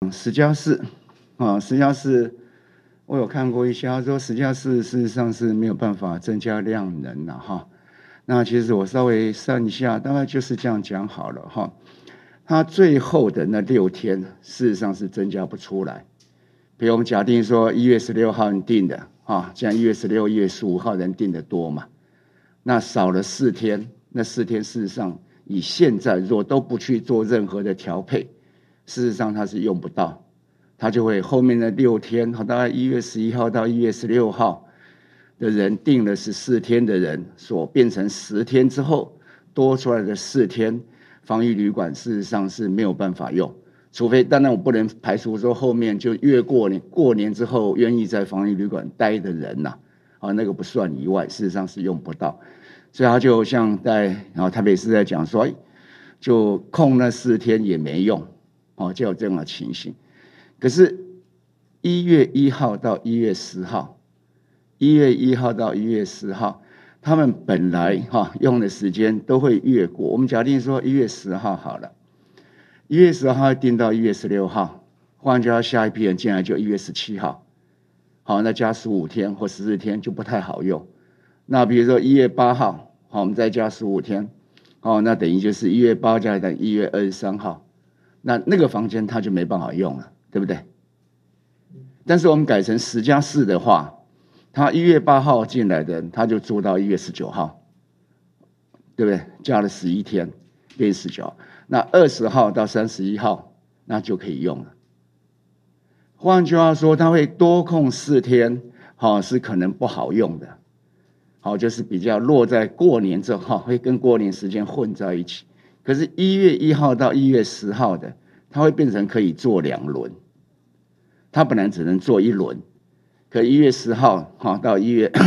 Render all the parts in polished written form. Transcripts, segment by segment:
石家寺石家寺我有看过一些，他说石家寺事实上是没有办法增加量能哈。那其实我稍微算一下，大概就是这样讲好了哈。它最后的那6天，事实上是增加不出来。比如我们假定说1月16号人定的像1月16、1月15号人定的多嘛，那少了4天，那4天事实上以现在如果都不去做任何的调配，事实上它是用不到，它就会后面的6天，大概1月11号到1月16号的人定了14天的人，所变成10天之后多出来的4天，防疫旅馆事实上是没有办法用，除非当然我不能排除说后面就越过年之后愿意在防疫旅馆待的人那个不算以外，事实上是用不到，所以他就像在台北市在讲说，就空那4天也没用就有这样的情形。可是1月1号到1月10号，1月1号到1月10号，他们本来用的时间都会越过。我们假定说1月10号好了，1月10号定到1月16号，换句话说下一批人进来就1月17号，那加15天或14天就不太好用。那比如说1月8号，我们再加15天，那等于就是1月8加等1月23号，那个房间它就没办法用了，对不对？但是我们改成10+4的话，他1月8号进来的人，他就住到1月19号，对不对？加了11天，变19号。那20号到31号，那就可以用了。换句话说，他会多空4天，是可能不好用的。就是比较落在过年之后，会跟过年时间混在一起。可是1月1号到1月10号的，它会变成可以做2轮。它本来只能做1轮，可1月10号到1月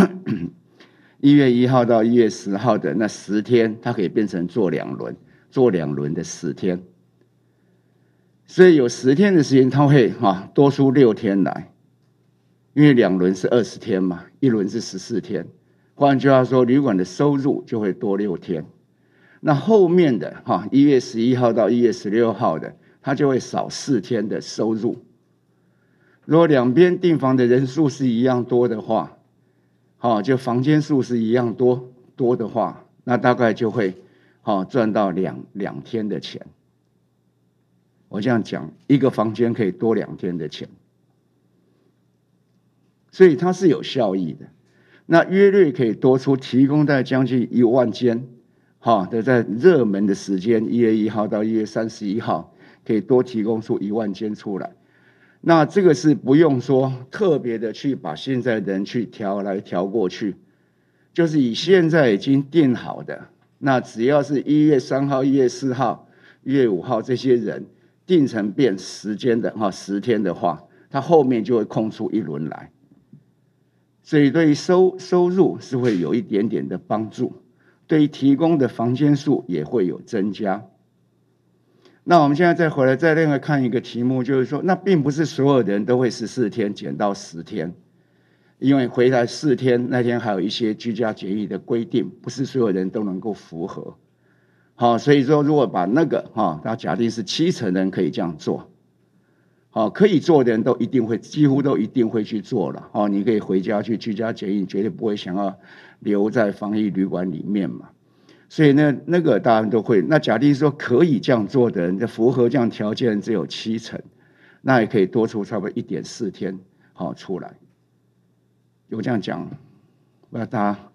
1号到1月10号的那10天，它可以变成做2轮，做2轮的10天。所以有10天的时间，它会多出6天来，因为2轮是20天嘛，1轮是14天。换句话说，旅馆的收入就会多6天。那后面的1月11号到1月16号的，它就会少4天的收入。如果两边订房的人数是一样多的话，就房间数是一样多的话，那大概就会赚到两天的钱。我这样讲，一个房间可以多2天的钱，所以它是有效益的。那约略可以多出提供在将近1万间，在热门的时间1月1号到1月31号，可以多提供出1万间出来。那这个是不用说特别的去把现在的人去调来调过去，就是以现在已经定好的，那只要是1月3号、1月4号、1月5号这些人定成变时间的10天的话，它后面就会空出1轮来，所以对于收入是会有一点点的帮助，对于提供的房间数也会有增加。那我们现在再回来再另外看一个题目，就是说那并不是所有人都会14天减到10天，因为回来4天那天还有一些居家检疫的规定，不是所有人都能够符合。所以说如果把那个他假定是70%人可以这样做，可以做的人都一定会，几乎都一定会去做了。你可以回家去居家检疫，绝对不会想要留在防疫旅馆里面嘛。所以那个大家都会。那假定说可以这样做的人，符合这样条件只有70%，那也可以多出差不多1.4天出来。有这样讲，不知道大家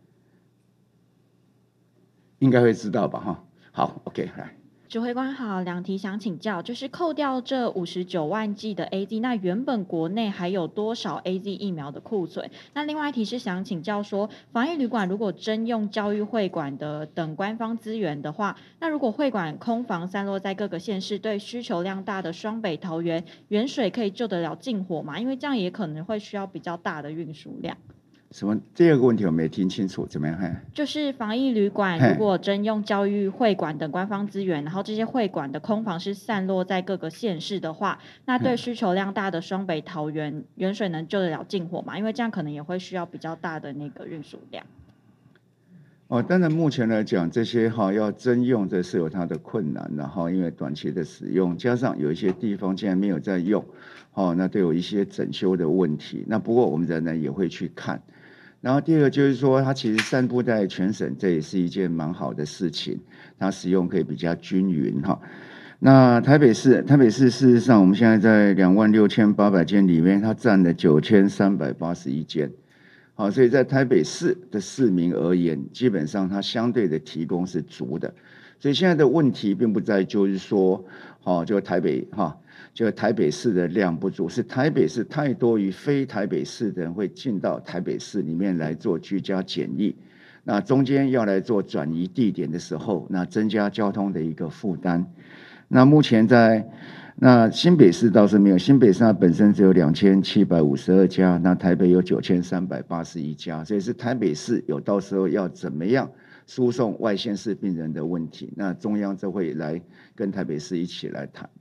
应该会知道吧？好 ，OK， 来。 指挥官好，2题想请教，就是扣掉这59万剂的 AZ， 那原本国内还有多少 AZ 疫苗的库存？那另外一题是想请教说，防疫旅馆如果征用教育会馆的等官方资源的话，那如果会馆空房散落在各个县市，对需求量大的双北、桃园、远水可以救得了近火吗？因为这样也可能会需要比较大的运输量。 什么？第二个问题我没听清楚，怎么样？ 就是防疫旅馆如果征用教育会馆等官方资源，然后这些会馆的空房是散落在各个县市的话，那对需求量大的双北、桃园、远水能救得了近火吗？因为这样可能也会需要比较大的那个运输量。 当然目前来讲，这些要征用，这是有它的困难，然后因为短期的使用，加上有一些地方竟然没有在用，那都有一些整修的问题。那不过我们仍然也会去看。然后第二个就是说，它其实散布在全省，这也是一件蛮好的事情，它使用可以比较均匀哈。那台北市事实上我们现在在26800间里面，它占了9381间。好，所以在台北市的市民而言，基本上它相对的提供是足的，所以现在的问题并不在就是说，就台北市的量不足，是台北市太多于非台北市的人会进到台北市里面来做居家检疫，那中间要来做转移地点的时候，那增加交通的一个负担。那目前那新北市倒是没有，新北市它本身只有2752家，那台北有9381家，所以是台北市有到时候要怎么样输送外县市病人的问题，那中央就会来跟台北市一起来谈。